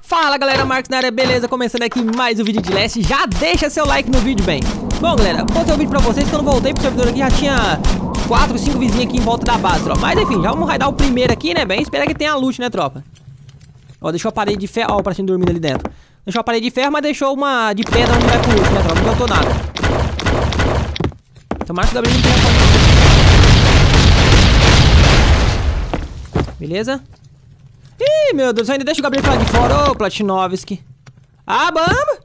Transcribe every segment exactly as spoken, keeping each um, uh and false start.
Fala galera, Marcos na área, beleza? Começando aqui mais um vídeo de Last. Já deixa seu like no vídeo, bem. Bom galera, vou ter um vídeo pra vocês. Quando eu voltei pro servidor aqui já tinha quatro, cinco vizinhos aqui em volta da base, tropa. Mas enfim, já vamos raidar o primeiro aqui, né, bem? Espera que tenha loot, né, tropa? Ó, deixou a parede de ferro, ó, o pratinho dormindo ali dentro. Deixou a parede de ferro, mas deixou uma de pedra onde vai pro loot, né, tropa? Não adiantou nada. Tomara que o Gabriel não tenha... Beleza? Ih, meu Deus, ainda deixa o Gabriel lá de fora. Ô, Platinovski. Ah, bamba!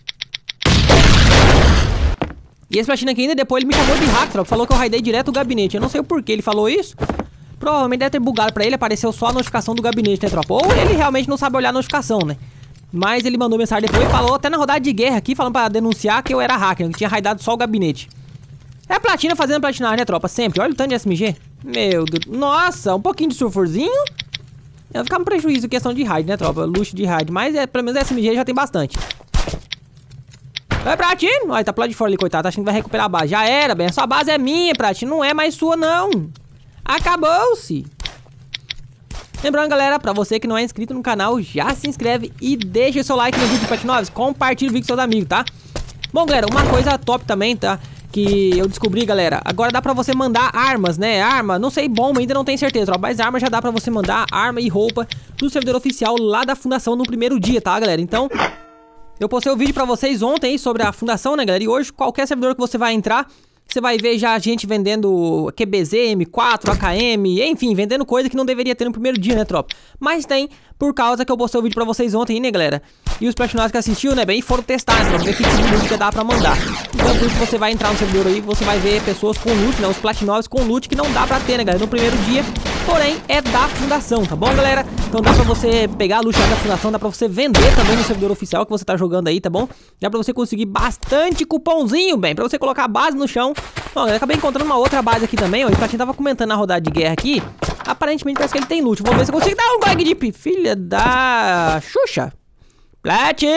E esse Platina aqui ainda, depois ele me chamou de hack, tropa. Falou que eu raidei direto o gabinete. Eu não sei o porquê ele falou isso. Provavelmente deve ter bugado pra ele, apareceu só a notificação do gabinete, né, tropa? Ou ele realmente não sabe olhar a notificação, né? Mas ele mandou mensagem depois e falou até na rodada de guerra aqui, falando pra denunciar que eu era hacker, que tinha raidado só o gabinete. É a Platina fazendo platinagem, né, tropa? Sempre. Olha o tanto de S M G. Meu Deus. Nossa, um pouquinho de sulfurzinho. Eu vou ficar um prejuízo em questão de raid, né, tropa? Luxo de raid. Mas é, pelo menos S M G já tem bastante. Vai, Platino. Olha, tá pro lado de fora ali, coitado. Tá achando que vai recuperar a base. Já era, bem. A sua base é minha, Platino. Não é mais sua, não. Acabou-se. Lembrando, galera, pra você que não é inscrito no canal, já se inscreve e deixa o seu like no vídeo, Platinovski. Compartilha o vídeo com seus amigos, tá? Bom, galera, uma coisa top também, tá? Que eu descobri, galera, agora dá pra você mandar armas, né? Arma, não sei, bomba, ainda não tenho certeza, ó, mas arma já dá pra você mandar arma e roupa pro servidor oficial lá da fundação no primeiro dia, tá, galera? Então, eu postei o vídeo pra vocês ontem aí sobre a fundação, né, galera? E hoje, qualquer servidor que você vai entrar, você vai ver já a gente vendendo Q B Z, M quatro, A K M, enfim, vendendo coisa que não deveria ter no primeiro dia, né, tropa? Mas tem, por causa que eu postei o vídeo pra vocês ontem aí, né, galera? E os Platinovski que assistiu, né, bem, foram testar, né, pra ver que tipo de loot que dá pra mandar. Então, por isso que você vai entrar no servidor aí, você vai ver pessoas com loot, né, os Platinovski com loot que não dá pra ter, né, galera, no primeiro dia. Porém, é da fundação, tá bom, galera? Então dá pra você pegar a loot da fundação, dá pra você vender também no servidor oficial que você tá jogando aí, tá bom? Dá pra você conseguir bastante cupomzinho, bem, pra você colocar a base no chão. Bom, eu acabei encontrando uma outra base aqui também, ó, e o Platinho tava comentando na rodada de guerra aqui. Aparentemente parece que ele tem loot. Vou ver se eu consigo dar um gag de filha da Xuxa. Platin!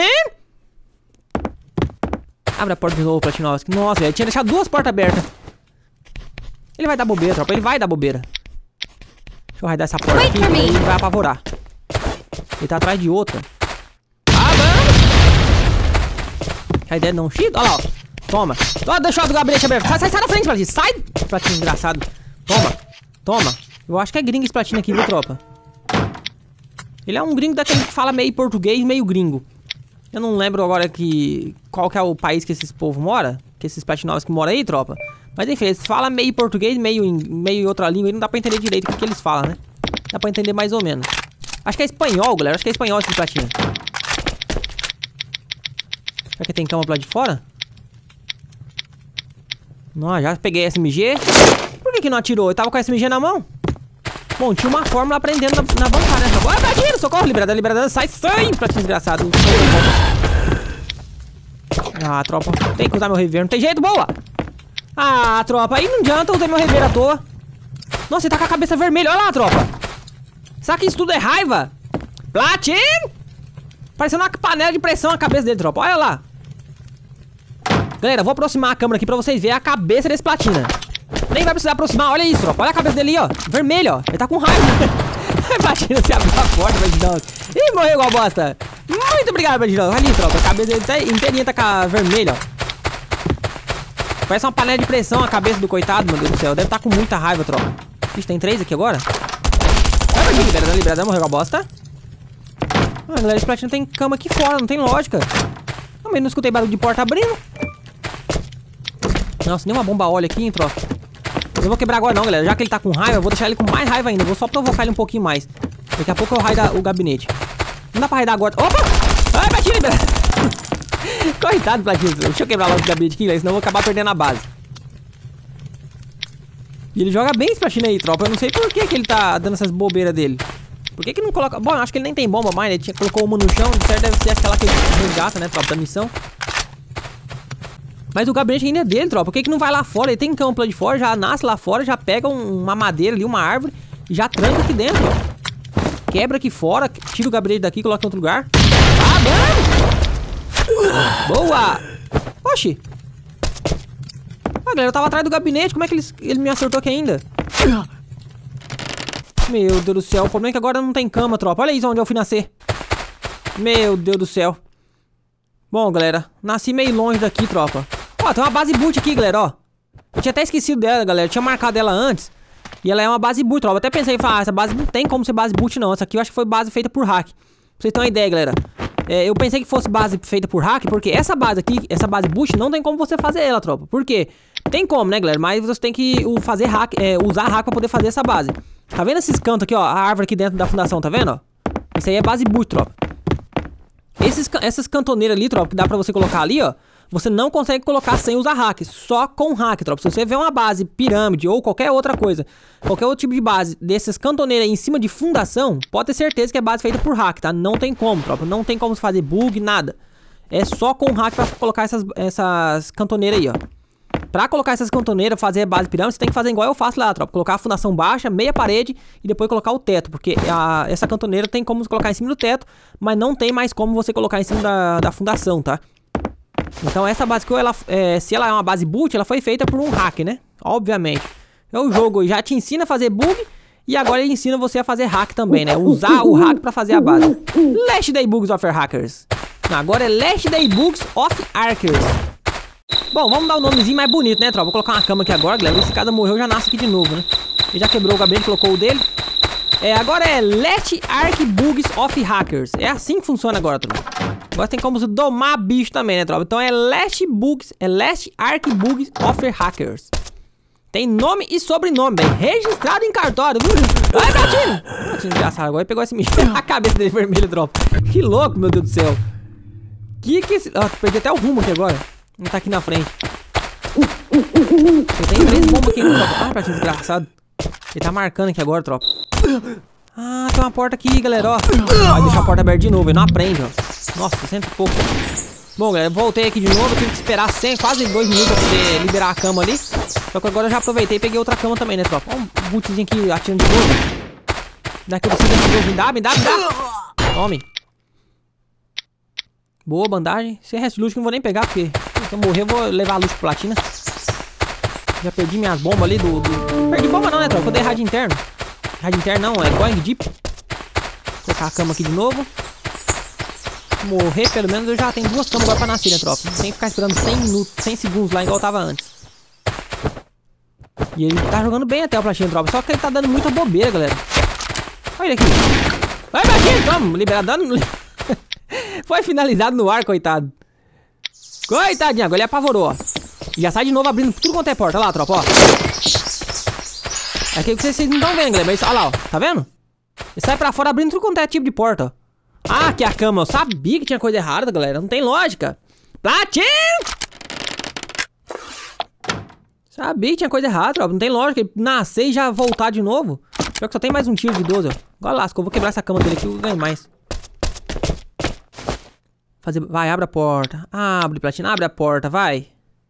Abre a porta de novo, Platinovski. Nossa, ele tinha deixado duas portas abertas. Ele vai dar bobeira, tropa. Ele vai dar bobeira. Deixa eu raidar essa porta aqui, e ele vai apavorar. Ele tá atrás de outra. Ah, mano! Raidar não, shit. Olha lá, ó. Toma. Ó, deixa o gabinete aberto. Sai, sai, sai da frente, Platinho. Sai! Platinho desgraçado. Toma. Toma. Eu acho que é gringo esse Platinho aqui, viu, tropa? Ele é um gringo daquele que fala meio português, meio gringo. Eu não lembro agora que... qual que é o país que esses povos moram. Que esses Platinovski que moram aí, tropa. Mas enfim, eles falam meio português, meio, meio outra língua. E não dá pra entender direito o que, que eles falam, né? Dá pra entender mais ou menos. Acho que é espanhol, galera. Acho que é espanhol esse Platinho. Será que tem cama pro lado de fora? Não, já peguei S M G. Por que que não atirou? Eu tava com a S M G na mão. Bom, tinha uma fórmula aprendendo na, na bancada, né? Ah, Platinho, socorro, liberada, liberada, sai, sai, Platinho desgraçado. Ah, tropa, tem que usar meu rever, não tem jeito, boa. Ah, tropa, aí não adianta usar meu rever à toa. Nossa, ele tá com a cabeça vermelha, olha lá, tropa. Será que isso tudo é raiva? Platinho! Parecendo uma panela de pressão a cabeça dele, tropa, olha lá. Galera, vou aproximar a câmera aqui pra vocês verem a cabeça desse Platina. Nem vai precisar aproximar, olha isso, tropa. Olha a cabeça dele, ó, vermelho, ó. Ele tá com raiva. Platina se abriu a porta, Bandidão. Ih, morreu igual bosta. Muito obrigado, Bandidão. Olha ali, tropa, a cabeça dele tá inteirinha, tá com a vermelha, ó. Parece uma panela de pressão a cabeça do coitado, meu Deus do céu. Deve estar tá com muita raiva, tropa. Ixi, tem três aqui agora? Vai, Bandidão, liberada, liberada, morreu igual bosta. Ah, galera, esse Platina tem cama aqui fora, não tem lógica. Também não escutei barulho de porta abrindo. Nossa, nem uma bomba óleo aqui, hein, tropa. Eu vou quebrar agora não, galera. Já que ele tá com raiva, eu vou deixar ele com mais raiva ainda. Eu vou só provocar ele um pouquinho mais. Daqui a pouco eu raio o gabinete. Não dá pra raidar agora. Opa! Ai, Platinho, libera. Coitado, Platinho. Deixa eu quebrar logo o gabinete aqui, senão eu vou acabar perdendo a base. E ele joga bem esse Platinho aí, tropa. Eu não sei por que que ele tá dando essas bobeiras dele. Por que que não coloca... Bom, eu acho que ele nem tem bomba mais, né? Ele tinha... colocou uma no chão. De certo deve ser aquela que ele resgata, né, tropa, da missão. Mas o gabinete ainda é dele, tropa. Por que que não vai lá fora? Ele tem campo lá de fora, já nasce lá fora, já pega um, uma madeira ali, uma árvore, e já tranca aqui dentro, ó. Quebra aqui fora, tira o gabinete daqui, coloca em outro lugar. Ah, mano! Boa! Oxi! Ah, galera, eu tava atrás do gabinete, como é que ele, ele me acertou aqui ainda? Meu Deus do céu, o problema é que agora não tem cama, tropa. Olha isso onde eu fui nascer. Meu Deus do céu. Bom, galera, nasci meio longe daqui, tropa. Ó, tem uma base boot aqui, galera, ó. Eu tinha até esquecido dela, galera. Eu tinha marcado ela antes. E ela é uma base boot, tropa. Eu até pensei em falar, ah, essa base não tem como ser base boot, não. Essa aqui eu acho que foi base feita por hack. Pra vocês terem uma ideia, galera. É, eu pensei que fosse base feita por hack, porque essa base aqui, essa base boot, não tem como você fazer ela, tropa. Por quê? Tem como, né, galera? Mas você tem que fazer hack, é, usar hack pra poder fazer essa base. Tá vendo esses cantos aqui, ó? A árvore aqui dentro da fundação, tá vendo, ó? Isso aí é base boot, tropa. Esses, essas cantoneiras ali, tropa, que dá pra você colocar ali, ó. Você não consegue colocar sem usar hack, só com hack, tropa. Se você vê uma base pirâmide ou qualquer outra coisa, qualquer outro tipo de base desses cantoneiras aí em cima de fundação, pode ter certeza que é base feita por hack, tá? Não tem como, tropa. Não tem como fazer bug, nada. É só com hack pra colocar essas, essas cantoneiras aí, ó. Pra colocar essas cantoneiras, fazer base pirâmide, você tem que fazer igual eu faço lá, tropa. Colocar a fundação baixa, meia parede e depois colocar o teto. Porque a, essa cantoneira tem como colocar em cima do teto, mas não tem mais como você colocar em cima da, da fundação, tá? Então essa base que ela, é, se ela é uma base boot, ela foi feita por um hack, né? Obviamente. O jogo já te ensina a fazer bug e agora ele ensina você a fazer hack também, né? Usar o hack pra fazer a base. Last Day Bugs of Hackers. Agora é Last Day Bugs of Archers. Bom, vamos dar um nomezinho mais bonito, né, tropa? Vou colocar uma cama aqui agora, galera. Esse cara morreu, já nasce aqui de novo, né? Ele já quebrou o gabinete, colocou o dele. É, agora é Last Arch Bugs of Hackers. É assim que funciona agora, tropa. Agora tem como domar bicho também, né, tropa? Então é Last Bugs, é Last Arch Bugs of Hackers. Tem nome e sobrenome, bem. Registrado em cartório, viu? Ai, gatinho! Gatinho engraçado, agora ele pegou esse bicho. A cabeça dele vermelha, tropa. Que louco, meu Deus do céu. Que que esse... Ó, perdi até o rumo aqui agora. Não tá aqui na frente. Eu tenho três bombas aqui, tropa. Ah, gatinho desgraçado. Ele tá marcando aqui agora, tropa. Ah, tem uma porta aqui, galera, ó. Vai deixar a porta aberta de novo, ele não aprende, ó. Nossa, cento e pouco. Bom, galera, voltei aqui de novo. Tive que esperar cem, quase dois minutos pra poder liberar a cama ali. Só que agora eu já aproveitei e peguei outra cama também, né, tropa? Ó, um bootzinho aqui atirando de novo. Daqui eu preciso de novo. Me dá, me dá, me dá. Tome. Boa bandagem. Esse resto de luz que eu não vou nem pegar, porque se eu morrer eu vou levar a luz pro platina. Já perdi minhas bombas ali do... do... Perdi bomba não, né, tropa? Eu dei rádio interno. Rádio interno não, é going deep. Vou colocar a cama aqui de novo. Morrer pelo menos eu já tenho duas camas agora pra nascer, né, tropa? Não tem que ficar esperando cem minutos, cem segundos lá igual eu tava antes. E ele tá jogando bem até o platina, tropa. Só que ele tá dando muita bobeira, galera. Olha ele aqui. Vai, platina, toma, liberado dano. Foi finalizado no ar, coitado. Coitadinho, agora ele apavorou, ó. E já sai de novo abrindo tudo quanto é porta. Olha lá, tropa, ó. Aqui que vocês não estão vendo, galera. Mas olha lá, ó. Tá vendo? Ele sai pra fora abrindo tudo quanto é tipo de porta, ó. Ah, aqui é a cama. Eu sabia que tinha coisa errada, galera. Não tem lógica. Platin! Sabia que tinha coisa errada, tropa. Não tem lógica. Ele nascer e já voltar de novo. Pior que só tem mais um tiro de doze, ó. Agora lasca. Eu vou quebrar essa cama dele aqui. Eu ganho mais. Fazer... Vai, abre a porta. Abre, Platina. Abre a porta, vai.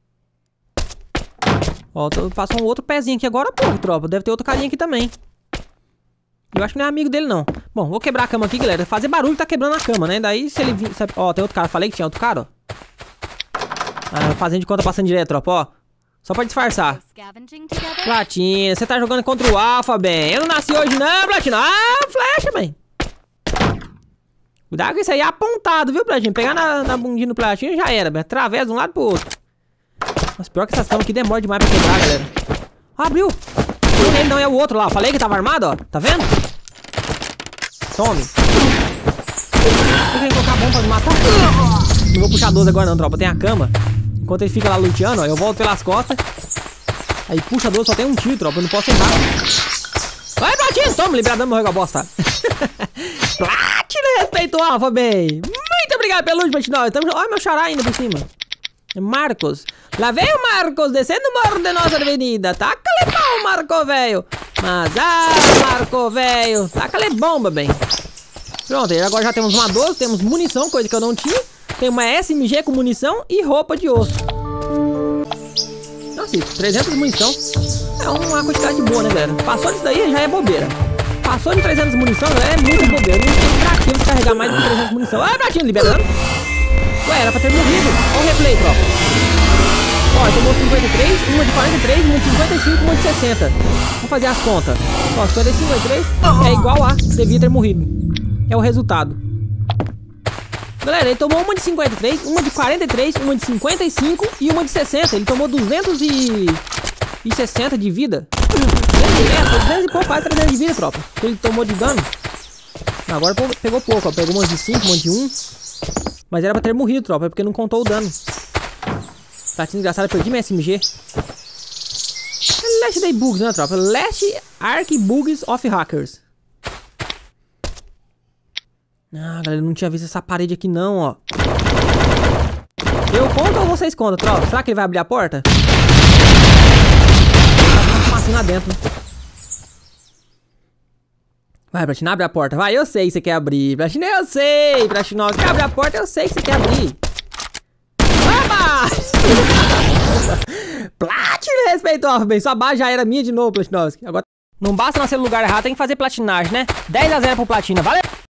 Ó, eu faço um outro pezinho aqui agora há pouco, tropa. Deve ter outro carinha aqui também. Eu acho que não é amigo dele, não. Bom, vou quebrar a cama aqui, galera. Fazer barulho tá quebrando a cama, né? Daí, se ele vir... Ó, tem outro cara. Falei que tinha outro cara, ó. Ah, fazendo de conta, passando direto, tropa, ó. Só pra disfarçar. Platina, você tá jogando contra o Alpha, bem. Eu não nasci hoje, não, Platina. Ah, flecha, bem. Cuidado com isso aí, é apontado, viu, Platina? Pegar na, na bundinha do Platina já era, bem. Atravessa de um lado pro outro. Mas pior que essas camas aqui demoram demais pra quebrar, galera. Ah, abriu. Ele não é o outro lá. Falei que tava armado, ó. Tá vendo? Tome. Eu queria colocar a bomba pra me matar. Não vou puxar doze agora não, tropa. Tem a cama. Enquanto ele fica lá luteando, ó. Eu volto pelas costas. Aí puxa doze, só tem um tiro, tropa. Eu não posso errar. Vai, Platina. Toma, liberadão, morreu com a bosta. Platina, respeito o Alpha, bem. Muito obrigado pelo último, Platina. Olha meu xará ainda por cima. Marcos. Lá vem o Marcos descendo o morro de nossa avenida. Taca-lhe pau, Marco velho. Mas, ah, Marco velho. Taca-lhe bomba, bem. Pronto, agora já temos uma doze. Temos munição, coisa que eu não tinha. Tem uma S M G com munição e roupa de osso. Nossa, trezentos de munição. É uma quantidade boa, né, galera? Passou disso daí já é bobeira. Passou de trezentos de munição, é muito bobeira. Não tem pra que você carregar mais do que trezentos de munição. Ah, Pratinho, liberando. Ué, era pra ter morrido. Olha o replay, tropa. Ó, tomou cinquenta e três, uma de quarenta e três, uma de cinquenta e cinco, uma de sessenta. Vamos fazer as contas. Ó, cinquenta e cinco, cinquenta e três é igual a devia ter morrido. É o resultado. Galera, ele tomou uma de cinquenta e três, uma de quarenta e três, uma de cinquenta e cinco e uma de sessenta. Ele tomou duzentos e sessenta de vida. É, foi duzentos e pouco, quase trezentos de vida, tropa. Que ele tomou de dano. Agora pegou pouco, ó. Pegou um monte de cinco, um monte de um. Mas era pra ter morrido, tropa, porque não contou o dano. Platina engraçada, perdi minha S M G. Last Day Bugs, né, tropa? Last Arc Bugs of Hackers. Ah, galera, não tinha visto essa parede aqui não, ó. Eu conto ou vocês contam, tropa? Será que ele vai abrir a porta? Tá uma fumacinha lá dentro. Vai, Platina, abre a porta. Vai, eu sei que você quer abrir. Platina, eu sei. Platina, quer abrir a porta, eu sei que você quer abrir. Vamos! Platina, respeitou, bem. Sua base já era minha de novo, Platinovski. Agora, não basta nascer no lugar errado, tem que fazer platinagem, né? dez a zero pro Platina, valeu!